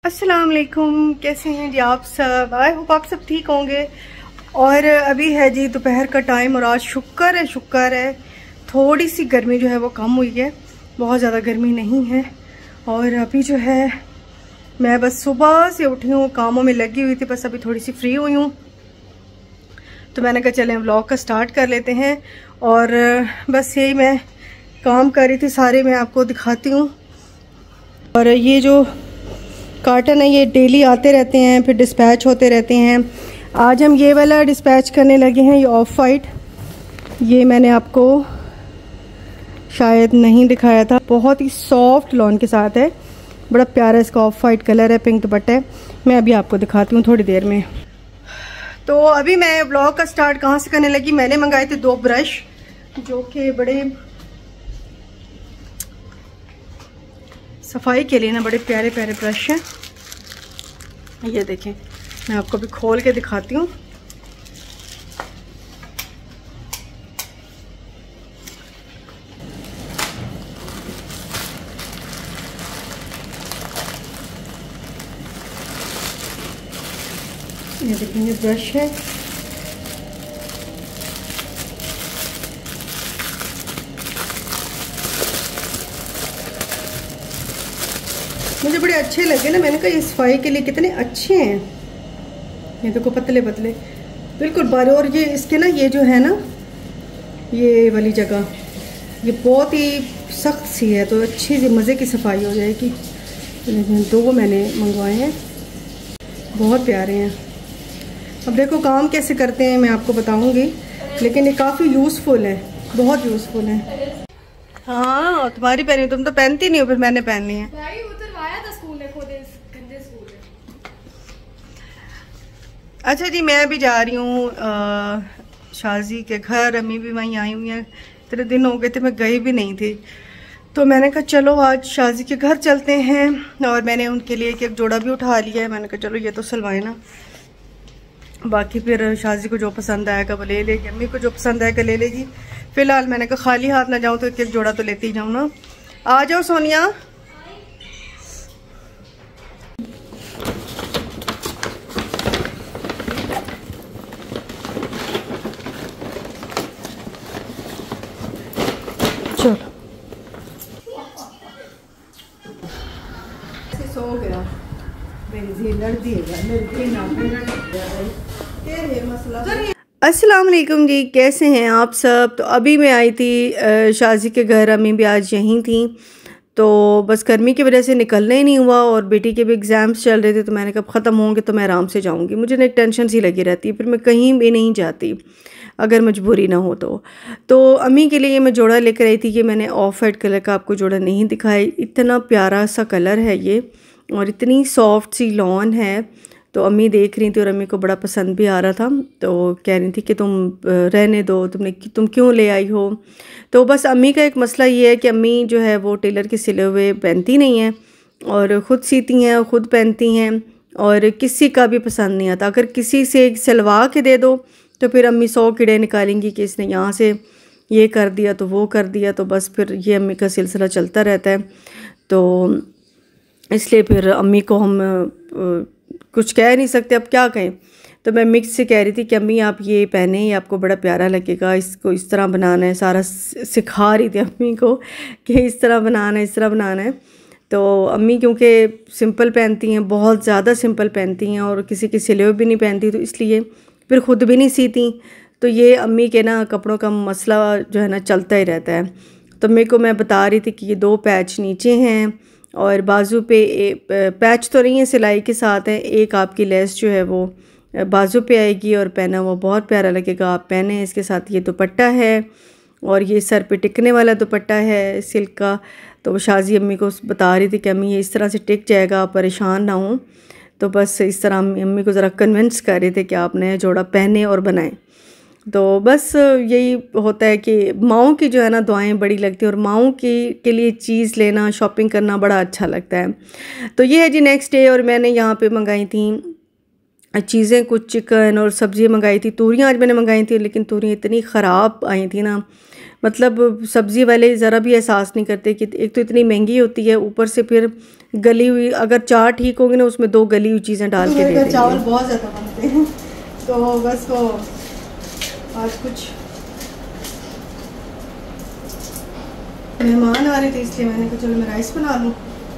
अस्सलाम वालेकुम, कैसे हैं जी आप सब। आई होप आप सब ठीक होंगे। और अभी है जी दोपहर का टाइम और आज शुक्र है थोड़ी सी गर्मी जो है वो कम हुई है, बहुत ज़्यादा गर्मी नहीं है। और अभी जो है मैं बस सुबह से उठी हूँ, कामों में लगी हुई थी, बस अभी थोड़ी सी फ्री हुई हूँ तो मैंने कहा चलें व्लॉग का स्टार्ट कर लेते हैं। और बस यही मैं काम कर रही थी, सारे मैं आपको दिखाती हूँ। और ये जो कार्टन है ये डेली आते रहते हैं, फिर डिस्पैच होते रहते हैं। आज हम ये वाला डिस्पैच करने लगे हैं, ये ऑफ वाइट। ये मैंने आपको शायद नहीं दिखाया था, बहुत ही सॉफ्ट लॉन के साथ है, बड़ा प्यारा इसका ऑफ वाइट कलर है, पिंक दुपट्टा है। मैं अभी आपको दिखाती हूँ थोड़ी देर में। तो अभी मैं ब्लॉग का स्टार्ट कहाँ से करने लगी, मैंने मंगाए थे 2 ब्रश जो कि बड़े सफाई के लिए ना बड़े प्यारे प्यारे ब्रश हैं। ये देखें, मैं आपको भी खोल के दिखाती हूँ। ये देखें, ये ब्रश है। मुझे बड़े अच्छे लगे ना, मैंने कहा ये सफाई के लिए कितने अच्छे हैं। ये देखो पतले पतले बिल्कुल बारीक। और ये इसके ना ये जो है ना ये वाली जगह ये बहुत ही सख्त सी है, तो अच्छी सी मज़े की सफाई हो जाएगी। 2 मैंने मंगवाए हैं, बहुत प्यारे हैं। अब देखो काम कैसे करते हैं मैं आपको बताऊंगी, लेकिन ये काफ़ी यूज़फुल है, बहुत यूज़फुल है। हाँ तुम्हारी पहनी, तुम तो पहनती नहीं हो, फिर मैंने पहन ली है। अच्छा जी, मैं अभी जा रही हूँ शाजी के घर, अम्मी भी वहीं आई हुई हैं। इतने दिन हो गए थे मैं गई भी नहीं थी, तो मैंने कहा चलो आज शाजी के घर चलते हैं। और मैंने उनके लिए एक जोड़ा भी उठा लिया है। मैंने कहा चलो ये तो सिलवाए ना, बाकी फिर शाजी को जो पसंद आएगा वो ले लेगी, अम्मी को जो पसंद आएगा ले लेगी। फ़िलहाल मैंने कहा खाली हाथ ना जाऊँ तो एक जोड़ा तो लेती ही जाऊँ ना। आ जाओ सोनिया। सो गया अस्सलाम वालेकुम जी, कैसे हैं आप सब। तो अभी मैं आई थी शाजी के घर, अम्मी भी आज यहीं थी। तो बस गर्मी की वजह से निकलना ही नहीं हुआ और बेटी के भी एग्ज़ाम्स चल रहे थे, तो मैंने कहा ख़त्म होंगे तो मैं आराम से जाऊंगी। मुझे ना एक टेंशन सी लगी रहती है, फिर मैं कहीं भी नहीं जाती अगर मजबूरी ना हो तो अम्मी के लिए मैं जोड़ा लेकर आई थी। ये मैंने ऑफ वाइट कलर का आपको जोड़ा नहीं दिखाया, इतना प्यारा सा कलर है ये और इतनी सॉफ्ट सी लॉन है। तो अम्मी देख रही थी और अम्मी को बड़ा पसंद भी आ रहा था, तो कह रही थी कि तुम रहने दो, तुम क्यों ले आई हो। तो बस अम्मी का एक मसला ये है कि अम्मी जो है वो टेलर के सिले हुए पहनती नहीं हैं और ख़ुद सीती हैं और ख़ुद पहनती हैं और किसी का भी पसंद नहीं आता। अगर किसी से सिलवा के दे दो तो फिर अम्मी 100 कीड़े निकालेंगी कि इसने यहाँ से ये कर दिया तो वो कर दिया, तो बस फिर ये अम्मी का सिलसिला चलता रहता है। तो इसलिए फिर अम्मी को हम कुछ कह नहीं सकते, अब क्या कहें। तो मैं मिक्स से कह रही थी कि अम्मी आप ये पहने, ये आपको बड़ा प्यारा लगेगा, इसको इस तरह बनाना है, सारा सिखा रही थी अम्मी को कि इस तरह बनाना है, इस तरह बनाना है। तो अम्मी क्योंकि सिंपल पहनती हैं, बहुत ज़्यादा सिंपल पहनती हैं और किसी के सिले हुए भी नहीं पहनती, तो इसलिए फिर ख़ुद भी नहीं सीती। तो ये अम्मी के ना कपड़ों का मसला जो है ना चलता ही रहता है। तो मेरे को मैं बता रही थी कि ये 2 पैच नीचे हैं और बाजू पे पैच तो नहीं है, सिलाई के साथ है। एक आपकी लेस जो है वो बाजू पे आएगी और पहना वो बहुत प्यारा लगेगा, आप पहने। इसके साथ ये दुपट्टा है और ये सर पे टिकने वाला दुपट्टा है सिल्क का। तो वो शाजी अम्मी को बता रही थी कि अम्मी ये इस तरह से टिक जाएगा, आप परेशान ना हो। तो बस इस तरह अम्मी को ज़रा कन्विंस कर रहे थे कि आप नया जोड़ा पहने और बनाएं। तो बस यही होता है कि माँओं की जो है ना दुआएं बड़ी लगती हैं और माँओं की के लिए चीज़ लेना, शॉपिंग करना बड़ा अच्छा लगता है। तो ये है जी नेक्स्ट डे और मैंने यहाँ पे मंगाई थी चीज़ें, कुछ चिकन और सब्ज़ियाँ मंगाई थी। तूरियाँ आज मैंने मंगाई थी, लेकिन तूरियाँ इतनी ख़राब आई थी ना, मतलब सब्ज़ी वाले ज़रा भी एहसास नहीं करते कि एक तो इतनी महंगी होती है, ऊपर से फिर गली हुई, अगर 4 ठीक होंगे ना उसमें 2 गली हुई चीज़ें डाल के दे देंगे। चावल बहुत ज़्यादा बनते हैं, तो बस वो आज कुछ मेहमान आ रहे थे इसलिए मैंने कहा चलो मैं राइस बना लूँ।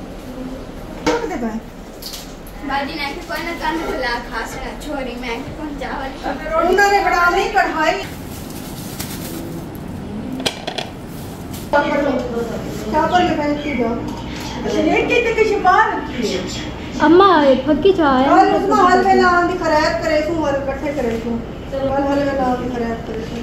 बाजी ने के कोई ना कान खुला खास ना छोरी मैं के कौन चावल उन्होंने बनानी कढ़ाई चावल में पहनती जाओ। अच्छा ये कितने की शिमार अम्मा फक्की चाय और उसमें हलवे नाम दी खराब करे तू और इकट्ठे करे तू चल हलवे नाम दी खराब करे तू।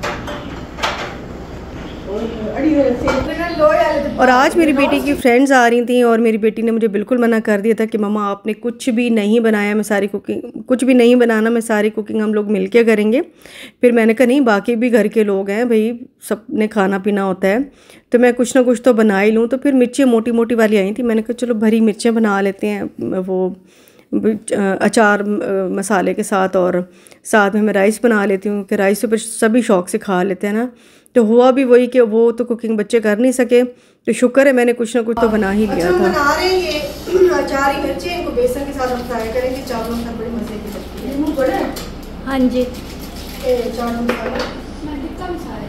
और आज मेरी बेटी की फ्रेंड्स आ रही थी और मेरी बेटी ने मुझे बिल्कुल मना कर दिया था कि मम्मा आपने कुछ भी नहीं बनाया, मैं सारी कुकिंग कुछ भी नहीं बनाना, मैं सारी कुकिंग हम लोग मिलके करेंगे। फिर मैंने कहा नहीं, बाकी भी घर के लोग हैं भाई, सबने खाना पीना होता है, तो मैं कुछ ना कुछ तो बना ही लूँ। तो फिर मिर्चें मोटी मोटी वाली आई थी, मैंने कहा चलो भरी मिर्चें बना लेते हैं वो अचार मसाले के साथ, और साथ में मैं राइस बना लेती हूँ कि राइस तो फिर सभी शौक़ से खा लेते हैं ना। तो हुआ भी वही कि वो तो कुकिंग बच्चे कर नहीं सके, तो शुक्र है मैंने कुछ ना कुछ तो बना ही लिया था। बना रहे हैं ये अचार मिर्चें, इनको बेसन के साथ हम फ्राई करेंगे, चावलों में बड़ी मज़े की लगती है। मुंह बड़ा है। हाँ जी चावल मसाला मैं टिक्का मसाले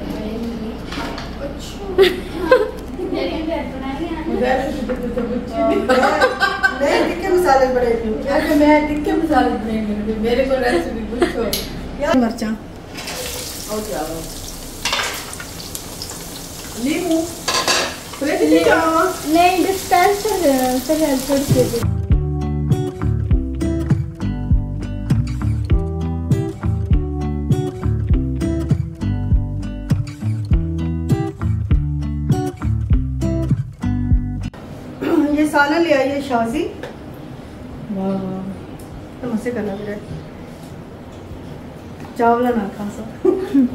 टिक्के मसाले बड़े मैं टिक्के मसाले बने मेरे को रेसिपी पूछो यार। मिर्चा और चावल नींबू नहीं डिस्पेंसर से हेल्प करके ये सालन ले आई है शाजी। वाह तो मजे का लग रहा है, चावल ना खा सक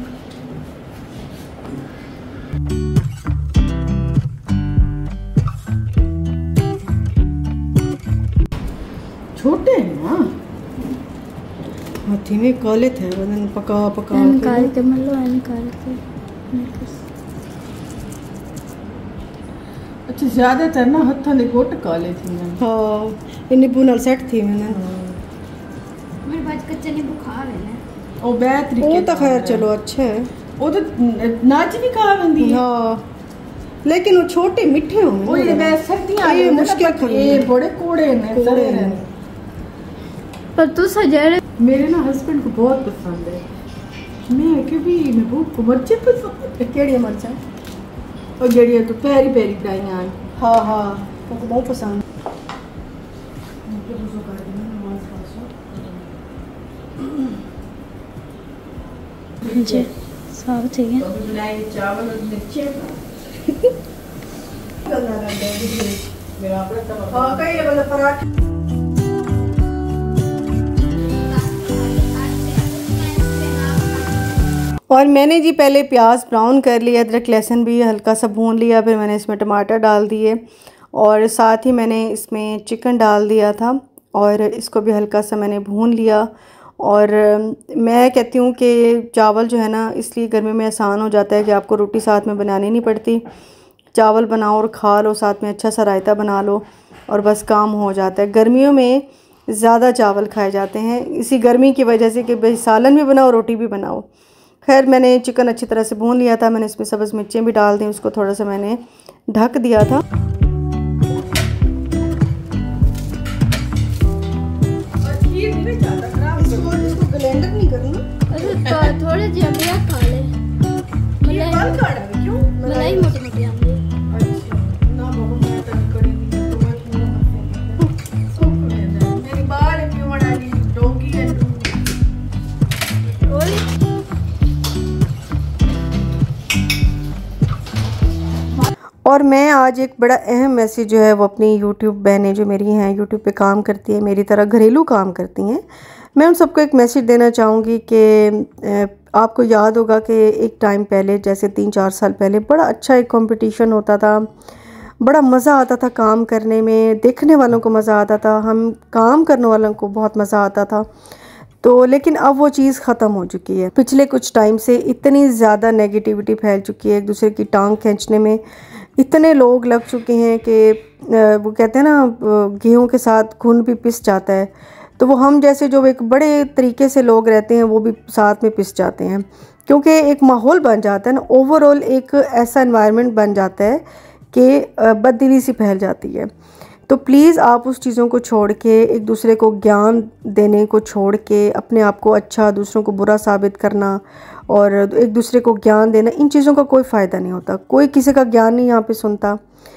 छोटे हैं ना, हाथी में काले थे बदन पका पका निकाल के मतलब निकाल के। अच्छा ज्यादातर ना हत्थों दे गुट काले थी ना। हाँ ये नींबू नाल सेट थी मैंने। मेरे बाद कच्चे नींबू खा लेना ओ बे तरीके वो तो खैर चलो अच्छा है, ओ तो नाच भी खा वेंदी है। हाँ लेकिन वो छोटे मीठे होंगे। ओ ये बे सर्दियां ये मुश्किल खाने ये बड़े कोड़े ने कोड़े ने। पर तू सजा मेरे ना हस्बैंड को बहुत पसंद है, मैं के भी मैं बहुत को बच्चे पसंद है। केड़ी मरचा और जड़िया तो पेरी पेरी डाइयां। हाँ हाँ वो बहुत पसंद। जी सब ठीक है। तो अभी बनाए चावल और मिर्ची मेरा अपना तवा। हाँ कई ये वाला पराठा और मैंने जी पहले प्याज ब्राउन कर लिया, अदरक लहसुन भी हल्का सा भून लिया, फिर मैंने इसमें टमाटर डाल दिए और साथ ही मैंने इसमें चिकन डाल दिया था और इसको भी हल्का सा मैंने भून लिया। और मैं कहती हूँ कि चावल जो है ना इसलिए गर्मी में आसान हो जाता है कि आपको रोटी साथ में बनानी नहीं पड़ती, चावल बनाओ और खा लो, साथ में अच्छा सा रायता बना लो और बस काम हो जाता है। गर्मियों में ज़्यादा चावल खाए जाते हैं इसी गर्मी की वजह से कि भाई सालन भी बनाओ रोटी भी बनाओ। खैर मैंने चिकन अच्छी तरह से भून लिया था, मैंने इसमें सब्ज़ मिर्चें भी डाल दी, उसको थोड़ा सा मैंने ढक दिया था। इसको ब्लेंडर नहीं करना, थोड़े जमिया खा ले क्यों मलाई मोटी मोटी आंदी। ना बाबू मैं तो करेंगी तो मैं पूरा मेरी बाल क्यों डाली डोगी है और मैं आज एक बड़ा अहम मैसेज जो है वो अपनी यूट्यूब बहनें जो मेरी हैं यूट्यूब पे काम करती है, मेरी तरह घरेलू काम करती हैं, मैं उन सबको एक मैसेज देना चाहूँगी कि आपको याद होगा कि एक टाइम पहले जैसे 3-4 साल पहले बड़ा अच्छा एक कंपटीशन होता था बड़ा मज़ा आता था काम करने में, देखने वालों को मज़ा आता था, हम काम करने वालों को बहुत मज़ा आता था। तो लेकिन अब वो चीज़ ख़त्म हो चुकी है। पिछले कुछ टाइम से इतनी ज़्यादा नेगेटिविटी फैल चुकी है, एक दूसरे की टांग खींचने में इतने लोग लग चुके हैं कि वो कहते हैं ना गेहूं के साथ खून भी पिस जाता है, तो वो हम जैसे जो एक बड़े तरीके से लोग रहते हैं वो भी साथ में पिस जाते हैं, क्योंकि एक माहौल बन जाता है ना, ओवरऑल एक ऐसा एनवायरनमेंट बन जाता है कि बददिली सी फैल जाती है। तो प्लीज़ आप उस चीज़ों को छोड़ के, एक दूसरे को ज्ञान देने को छोड़ के, अपने आप को अच्छा दूसरों को बुरा साबित करना और एक दूसरे को ज्ञान देना, इन चीज़ों का कोई फ़ायदा नहीं होता। कोई किसी का ज्ञान नहीं यहाँ पे सुनता।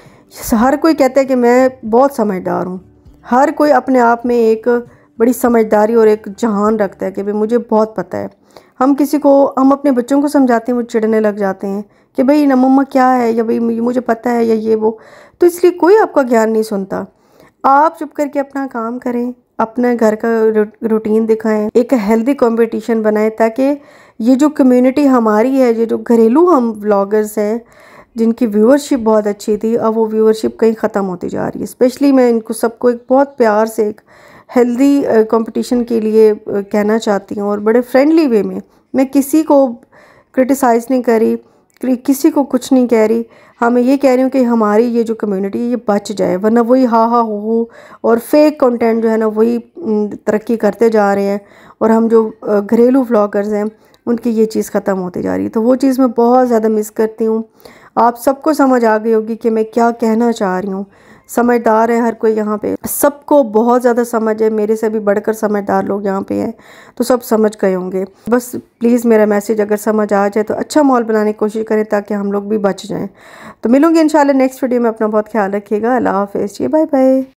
हर कोई कहता है कि मैं बहुत समझदार हूँ, हर कोई अपने आप में एक बड़ी समझदारी और एक जहान रखता है कि भाई मुझे बहुत पता है। हम अपने बच्चों को समझाते हैं, वो चिढ़ने लग जाते हैं कि भाई ना मम्मा क्या है, या भाई मुझे पता है, या ये वो। तो इसलिए कोई आपका ज्ञान नहीं सुनता। आप चुप करके अपना काम करें, अपना घर का रूटीन दिखाएं, एक हेल्दी कंपटीशन बनाएं, ताकि ये जो कम्युनिटी हमारी है, ये जो घरेलू हम व्लॉगर्स हैं जिनकी व्यूअरशिप बहुत अच्छी थी, अब वो व्यूअरशिप कहीं ख़त्म होती जा रही है। स्पेशली मैं इनको सबको एक बहुत प्यार से एक हेल्दी कंपटीशन के लिए कहना चाहती हूँ, और बड़े फ्रेंडली वे में। मैं किसी को क्रिटिसाइज़ नहीं करी, किसी को कुछ नहीं कह रही। हाँ, मैं ये कह रही हूँ कि हमारी ये जो कम्युनिटी है ये बच जाए, वरना वही हा हा हो और फेक कंटेंट जो है ना वही तरक्की करते जा रहे हैं, और हम जो घरेलू व्लॉगर्स हैं उनकी ये चीज़ ख़त्म होती जा रही है। तो वो चीज़ मैं बहुत ज़्यादा मिस करती हूँ। आप सबको समझ आ गई होगी कि मैं क्या कहना चाह रही हूँ। समझदार है हर कोई यहाँ पे, सबको बहुत ज़्यादा समझ है, मेरे से भी बढ़कर समझदार लोग यहाँ पे हैं, तो सब समझ गए होंगे। बस प्लीज़ मेरा मैसेज अगर समझ आ जाए तो अच्छा माहौल बनाने की कोशिश करें ताकि हम लोग भी बच जाएं। तो मिलूंगी इंशाल्लाह नेक्स्ट वीडियो में। अपना बहुत ख्याल रखिएगा। अल्लाह हाफ़िज़ जी, बाय बाय।